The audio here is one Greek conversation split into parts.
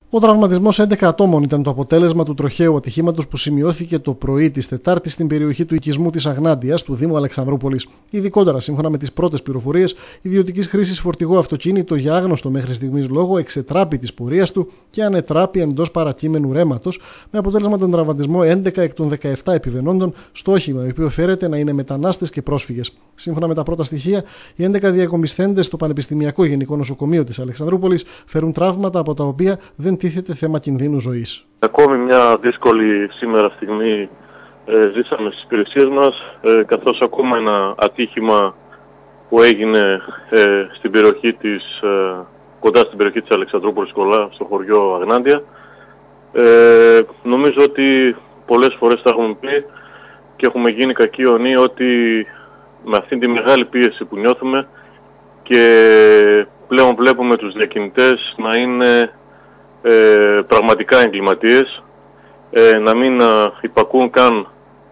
Ο τραυματισμός 11 ατόμων ήταν το αποτέλεσμα του τροχαίου ατυχήματος που σημειώθηκε το πρωί της Τετάρτης στην περιοχή του οικισμού της Αγνάντιας του Δήμου Αλεξανδρούπολης. Ειδικότερα, σύμφωνα με τις πρώτες πληροφορίες, ιδιωτικής χρήσης φορτηγό αυτοκίνητο για άγνωστο μέχρι στιγμής λόγο εξετράπη της πορείας του και ανετράπη εντός παρακείμενου ρέματος, με αποτέλεσμα τον τραυματισμό 11 εκ των 17 επιβαινόντων στο όχημα, το οποίο φέρεται να είναι μετανάστες και πρόσφυγες. Σύμφωνα με τα πρώτα στοιχεία, οι 11 διακομισθέντες στο Πανεπιστημιακό Γενικό Νοσοκομείο της Αλεξανδρούπολης φέρουν τραύματα από τα οποία δεν τίθεται θέμα κινδύνου ζωής. Ακόμη μια δύσκολη σήμερα στιγμή ζήσαμε στις υπηρεσίες μας, καθώς ακόμα ένα ατύχημα που έγινε στην περιοχή κοντά στην περιοχή της Αλεξανδρούπολης Κολλά, στο χωριό Αγνάντια. Νομίζω ότι πολλές φορές θα έχουμε πει και έχουμε γίνει κακοί ονοί ότι με αυτήν τη μεγάλη πίεση που νιώθουμε και πλέον βλέπουμε τους διακινητές να είναι πραγματικά εγκληματίες, να μην υπακούν καν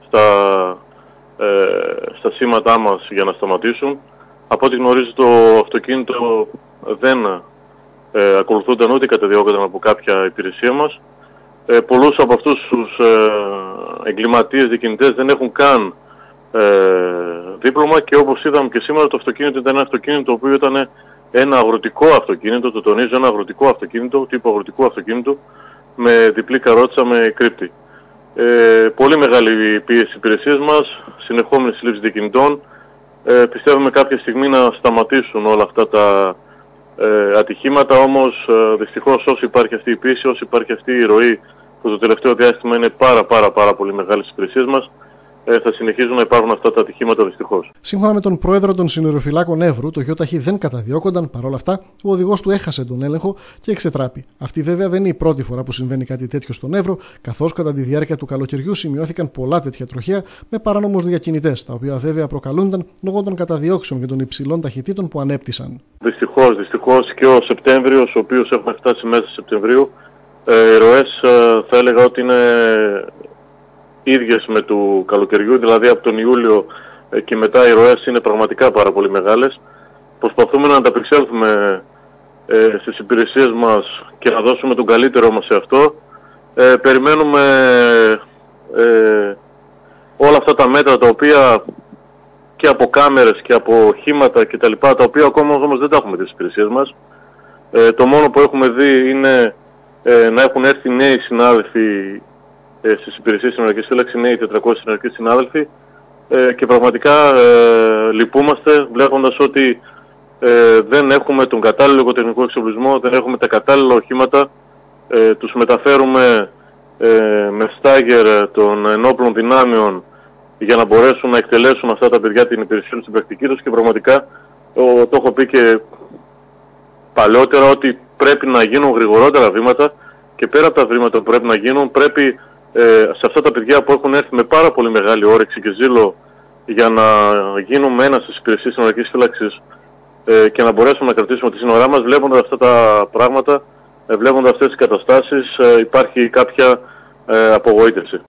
στα σήματά μας για να σταματήσουν. Από ό,τι γνωρίζω το αυτοκίνητο δεν ακολουθούνταν ούτε καταδιώκονταν από κάποια υπηρεσία μας. Πολλούς από αυτούς τους εγκληματίες διακινητές δεν έχουν καν δίπλωμα και όπως είδαμε και σήμερα το αυτοκίνητο ήταν ένα αυτοκίνητο το οποίο ήταν ένα αγροτικό αυτοκίνητο, το τονίζω, ένα αγροτικό αυτοκίνητο, τύπου αγροτικού αυτοκίνητου, με διπλή καρότσα με κρύπτη. Πολύ μεγάλη πίεση υπηρεσίες μας, συνεχόμενη σύλληψη διακινητών. Πιστεύουμε κάποια στιγμή να σταματήσουν όλα αυτά τα ατυχήματα, όμως δυστυχώς όσο υπάρχει αυτή η πίεση, όσο υπάρχει αυτή η ροή που το τελευταίο διάστημα είναι πάρα πολύ μεγάλη στις υπηρεσίες μας, θα συνεχίζουν να υπάρχουν αυτά τα ατυχήματα δυστυχώς. Σύμφωνα με τον πρόεδρο των συνοριοφυλάκων Εύρου, το ΙΧ δεν καταδιώκονταν, παρόλα αυτά, ο οδηγός του έχασε τον έλεγχο και εξετράπη. Αυτή βέβαια δεν είναι η πρώτη φορά που συμβαίνει κάτι τέτοιο στον Εύρο, καθώς κατά τη διάρκεια του καλοκαιριού σημειώθηκαν πολλά τέτοια τροχαία με παράνομους διακινητές, τα οποία βέβαια προκαλούνταν λόγω των καταδιώξεων και των υψηλών ταχυτήτων που ανέπτυσαν. Δυστυχώς και ο Σεπτέμβριος, ο οποίος έχουμε φτάσει μέσα Σεπτεμβρίου, οι ροές θα έλεγα ότι είναι ίδιες με του καλοκαιριού, δηλαδή από τον Ιούλιο και μετά οι ροές είναι πραγματικά πάρα πολύ μεγάλες. Προσπαθούμε να ανταπεξέλθουμε στις υπηρεσίες μας και να δώσουμε τον καλύτερό μας σε αυτό. Περιμένουμε όλα αυτά τα μέτρα τα οποία και από κάμερες και από οχήματα κτλ, τα οποία ακόμα όμως δεν τα έχουμε στις υπηρεσίες μας. Το μόνο που έχουμε δει είναι να έχουν έρθει νέοι συνάδελφοι στις υπηρεσίες συνοριακής φύλαξης, νέοι 400 συνοριακοί συνάδελφοι, και πραγματικά λυπούμαστε βλέποντας ότι δεν έχουμε τον κατάλληλο οικοτεχνικό εξοπλισμό, δεν έχουμε τα κατάλληλα οχήματα, τους μεταφέρουμε με στάγερ των ενόπλων δυνάμεων για να μπορέσουν να εκτελέσουν αυτά τα παιδιά την υπηρεσία τους στην πρακτική τους και πραγματικά το έχω πει και παλαιότερα ότι πρέπει να γίνουν γρηγορότερα βήματα και πέρα από τα βήματα που πρέπει να γίνουν πρέπει σε αυτά τα παιδιά που έχουν έρθει με πάρα πολύ μεγάλη όρεξη και ζήλο για να γίνουμε ένα στις υπηρεσίες συνοριακής φύλαξης και να μπορέσουμε να κρατήσουμε τη σύνορά μας, βλέποντας αυτά τα πράγματα, βλέποντας αυτές τις καταστάσεις, υπάρχει κάποια απογοήτευση.